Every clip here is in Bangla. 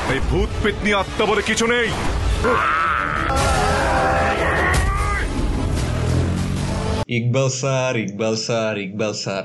এই ভূত পেতনি আত্মা বলে কিছু নেই। Iqbal sir, Iqbal sir, Iqbal sir,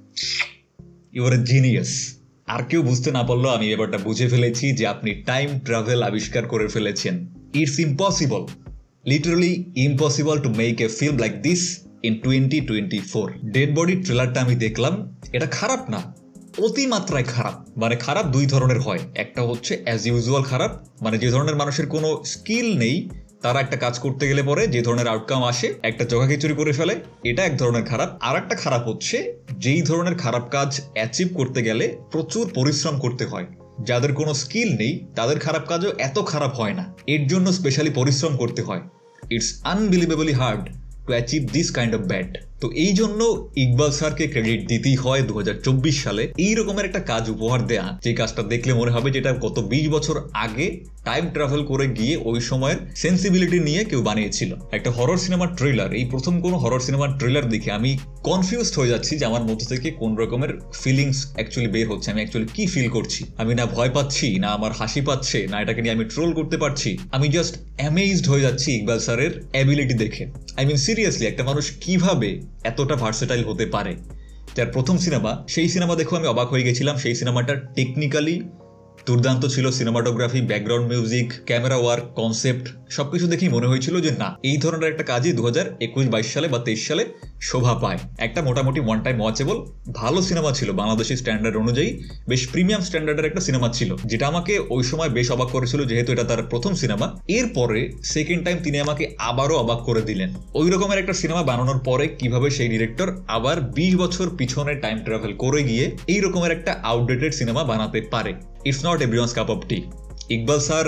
you are a genius. আর কেউ বুঝতে না পারলেও আমি ব্যাপারটা বুঝে ফেলেছি যে আপনি টাইম ট্রাভেল আবিষ্কার করে ফেলেছেন। It's impossible, literally impossible to make a film like this in 2024। Dead body ট্রেলারটা আমি দেখলাম, এটা খারাপ না, অতিমাত্রায় খারাপ। মানে খারাপ দুই ধরনের হয়, একটা হচ্ছে অ্যাজ ইউজুয়াল খারাপ, মানে যে ধরনের মানুষের কোনো স্কিল নেই তারা একটা কাজ করতে গেলে পরে যে ধরনের আউটকাম আসে, একটা চোখাখিচুরি করে ফেলে, এটা এক ধরনের খারাপ। আর একটা খারাপ হচ্ছে যেই ধরনের খারাপ কাজ অ্যাচিভ করতে গেলে প্রচুর পরিশ্রম করতে হয়। যাদের কোনো স্কিল নেই তাদের খারাপ কাজও এত খারাপ হয় না, এর জন্য স্পেশালি পরিশ্রম করতে হয়। It's unbelievably hard to achieve this kind of bad. তো এই জন্য ইকবাল স্যারকে ক্রেডিট দিতেই হয় 2024 সালে এই রকমের একটা কাজ উপহার দেয়া, যে কাজটা দেখলে মনে হবে যেটা গত 20 বছর আগে টাইম ট্রাভেল করে গিয়ে ওই সময়ের সেন্সিবিলিটি নিয়ে কেউ বানিয়েছিল। একটা হরর সিনেমার ট্রেলার, এই প্রথম কোনো হরর সিনেমার ট্রেলার দেখে আমি কনফিউজড হয়ে যাচ্ছি যে আমার মধ্যে থেকে কোন রকমের ফিলিংস অ্যাকচুয়ালি বের হচ্ছে, আমি অ্যাকচুয়ালি কি ফিল করছি। আমি না ভয় পাচ্ছি, না আমার হাসি পাচ্ছে, না এটাকে নিয়ে আমি ট্রোল করতে পারছি, আমি জাস্ট অ্যামেজড হয়ে যাচ্ছি ইকবাল স্যারের অ্যাবিলিটি দেখে। আই মিন সিরিয়াসলি, একটা মানুষ কিভাবে এতটা ভার্সেটাইল হতে পারে। যার প্রথম সিনেমা, সেই সিনেমা দেখে আমি অবাক হয়ে গেছিলাম। সেই সিনেমাটা টেকনিক্যালি দুর্দান্ত ছিল, cinematography, background music, camera work, concept সবকিছু দেখেই মনে হয়েছিল যে না, এই ধরনের একটা কাজই 2021-22 সালে বা 23 সালে শোভা পায়। একটা মোটামুটি ওয়ান টাইম ওয়াচেবল ভালো সিনেমা ছিল, বাংলাদেশি স্ট্যান্ডার্ড অনুযায়ী বেশ প্রিমিয়াম স্ট্যান্ডার্ডের একটা সিনেমা ছিল, যেটা আমাকে ওই সময় বেশ অবাক করেছিল যেহেতু এটা তার প্রথম সিনেমা। এরপরে সেকেন্ড টাইম তিনি আমাকে আবারও অবাক করে দিলেন। ওই রকমের একটা সিনেমা বানানোর পরে কিভাবে সেই ডিরেক্টর আবার 20 বছর পিছনে টাইম ট্রাভেল করে গিয়ে এই রকমের একটা আউটডেটেড সিনেমা বানাতে পারে। It's not everyone's cup of tea. Iqbal sir,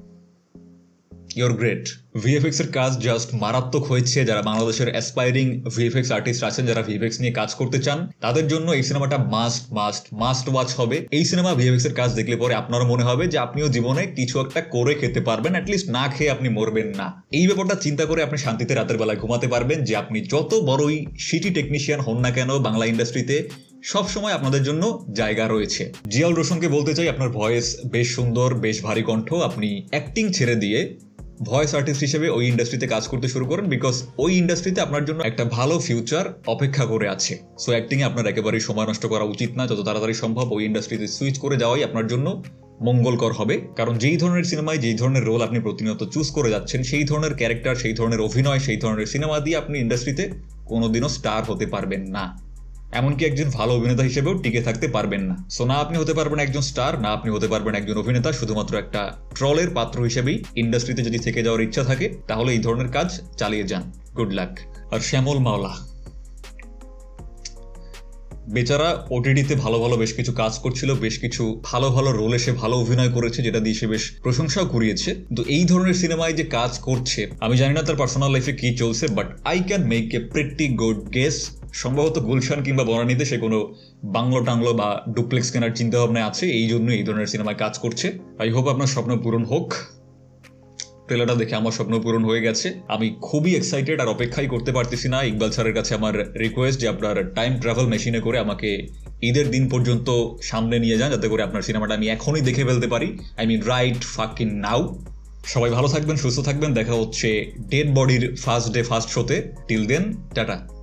your great. VFX এর কাজ জাস্ট মারাত্মক হয়েছে। যারা বাংলাদেশের অ্যাসপায়ারিং ভিএফএক্স আর্টিস্ট আছেন, যারা ভিএফএক্স নিয়ে কাজ করতে চান, তাদের জন্য এই সিনেমাটা মাস্ট ওয়াচ হবে। এই সিনেমা ভিএফএক্স এর কাজ দেখলে পরে আপনারও মনে হবে যে আপনিও জীবনে কিছু একটা করে খেতে পারবেন, অ্যাটলিস্ট না খেয়ে আপনি মরবেন না। এই ব্যাপারটা চিন্তা করে আপনি শান্তিতে রাতের বেলায় ঘুমাতে পারবেন যে আপনি যত বড়ই সিটি টেকনিশিয়ান হন না কেন, বাংলা ইন্ডাস্ট্রিতে সব সময় আপনাদের জন্য জায়গা রয়েছে। জিয়াউল রোশনকে বলতে চাই, আপনার ভয়েস বেশ সুন্দর, বেশ ভারী কণ্ঠ, আপনি অ্যাক্টিং ছেড়ে দিয়ে ভয়েস আর্টিস্ট হিসেবে ওই ইন্ডাস্ট্রিতে কাজ করতে শুরু করেন, বিকজ ওই ইন্ডাস্ট্রিতে আপনার জন্য একটা ভালো ফিউচার অপেক্ষা করে আছে। সো অ্যাক্টিং এ আপনার একেবারেই সময় নষ্ট করা উচিত না, যত তাড়াতাড়ি সম্ভব ওই ইন্ডাস্ট্রিতে সুইচ করে যাওয়াই আপনার জন্য মঙ্গলকর হবে। কারণ যেই ধরনের সিনেমায় যেই ধরনের রোল আপনি প্রতিনিয়ত চুজ করে যাচ্ছেন, সেই ধরনের ক্যারেক্টার, সেই ধরনের অভিনয়, সেই ধরনের সিনেমা দিয়ে আপনি ইন্ডাস্ট্রিতে কোনোদিনও স্টার হতে পারবেন না, এমনকি একজন ভালো অভিনেতা হিসেবেও টিকে থাকতে পারবেন না। সো না আপনি হতে পারবেন একজন স্টার, না আপনি হতে পারবেন একজন অভিনেতা, শুধুমাত্র একটা ট্রলের পাত্র হিসেবেই ইন্ডাস্ট্রিতে যদি থেকে যাওয়ার ইচ্ছা থাকে তাহলে এই ধরনের কাজ চালিয়ে যান। Good luck. আর শ্যামল মাওলা বেচারা ওটিটিতে ভালো ভালো বেশ কিছু কাজ করছিল, বেশ কিছু ভালো ভালো রোলে সে ভালো অভিনয় করেছে, যেটা দিয়ে সে বেশ প্রশংসাও কুড়িয়েছে। তো এই ধরনের সিনেমায় যে কাজ করছে, আমি জানি না তার পার্সোনাল লাইফে কি চলছে, but I can make a pretty good guess. সম্ভবত গুলশান কিংবা বনানীতে সে কোনো বাংলো টাংলো বা ডুপ্লেক্স কেনার চিন্তা ভাবনায় আছে, এই জন্য এই ধরনের সিনেমায় কাজ করছে। আই হোপ আপনার স্বপ্ন পূরণ হোক। ট্রেলারটা দেখে আমার স্বপ্ন পূরণ হয়ে গেছে, আমি খুবই এক্সাইটেড, আর অপেক্ষাই করতে পারতেছি না। ইকবাল স্যারের কাছে আমার রিকোয়েস্ট যে আপনার টাইম ট্রাভেল মেশিনে করে আমাকে ঈদের দিন পর্যন্ত সামনে নিয়ে যান, যাতে করে আপনার সিনেমাটা আমি এখনই দেখে ফেলতে পারি। I mean right fucking now. সবাই ভালো থাকবেন, সুস্থ থাকবেন, দেখা হচ্ছে ডেড বডির ফার্স্ট ডে ফার্স্ট শোতে। Till then, tata.